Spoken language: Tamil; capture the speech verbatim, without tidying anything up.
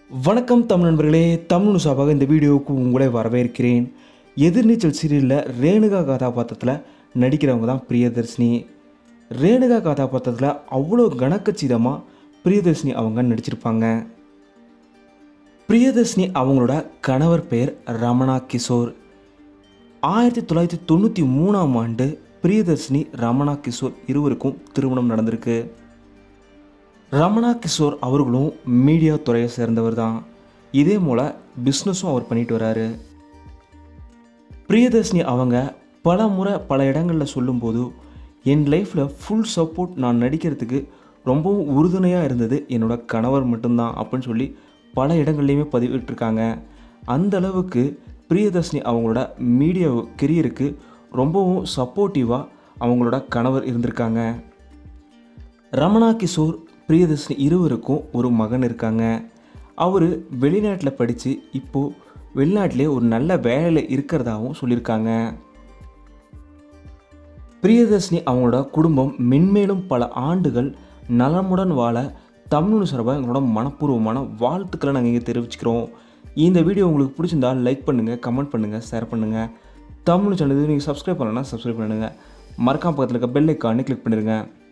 வணக்கம் தமிழ் நண்பர்களே, தமிழ் சார்பாக இந்த வீடியோவுக்கு உங்களை வரவேற்கிறேன். எதிர்நீச்சல் சீரியலில் ரேணுகா கதாபாத்திரத்தில் நடிக்கிறவங்க தான் பிரியதர்ஷினி. ரேணுகா கதாபாத்திரத்தில் அவ்வளோ கனக்கச்சிதமாக பிரியதர்ஷினி அவங்க நடிச்சிருப்பாங்க. பிரியதர்ஷினி அவங்களோட கணவர் பெயர் ரமணா கிஷோர். ஆயிரத்தி தொள்ளாயிரத்தி தொண்ணூற்றி மூணாம் ஆண்டு பிரியதர்ஷினி ரமணா கிஷோர் இருவருக்கும் திருமணம் நடந்திருக்கு. ரமணா கிஷோர் அவர்களும் மீடியா துறையை சேர்ந்தவர் தான். இதே போல் பிஸ்னஸும் அவர் பண்ணிட்டு வராரு. பிரியதர்ஷினி அவங்க பல முறை பல இடங்களில் சொல்லும்போது, என் லைஃப்பில் ஃபுல் சப்போர்ட் நான் நடிக்கிறதுக்கு ரொம்பவும் உறுதுணையாக இருந்தது என்னோட கணவர் மட்டும்தான் அப்படின்னு சொல்லி பல இடங்கள்லையுமே பதிவிட்டிருக்காங்க. அந்த அளவுக்கு பிரியதர்ஷினி அவங்களோட மீடியா கெரியருக்கு ரொம்பவும் சப்போர்ட்டிவாக அவங்களோட கணவர் இருந்திருக்காங்க. ரமணா கிஷோர் பிரியதர்ஷினி இருவருக்கும் ஒரு மகன் இருக்காங்க. அவர் வெளிநாட்டில் படித்து இப்போது வெளிநாட்டிலே ஒரு நல்ல வேலையில் இருக்கிறதாகவும் சொல்லியிருக்காங்க. பிரியதர்ஷினி அவங்களோட குடும்பம் மென்மேலும் பல ஆண்டுகள் நலமுடன் வாழ தமிழ் சார்பாக எங்களோட மனப்பூர்வமான வாழ்த்துக்களை நாங்கள் இங்கே தெரிவிச்சுக்கிறோம். இந்த வீடியோ உங்களுக்கு பிடிச்சிருந்தால் லைக் பண்ணுங்கள், கமெண்ட் பண்ணுங்கள், ஷேர் பண்ணுங்கள். தமிழ் சேனல் நீங்கள் சப்ஸ்கிரைப் பண்ணலன்னா சப்ஸ்கிரைப் பண்ணுங்கள். மறக்காம பக்கத்தில் இருக்க பெல் ஐக்கானை கிளிக் பண்ணிடுங்க.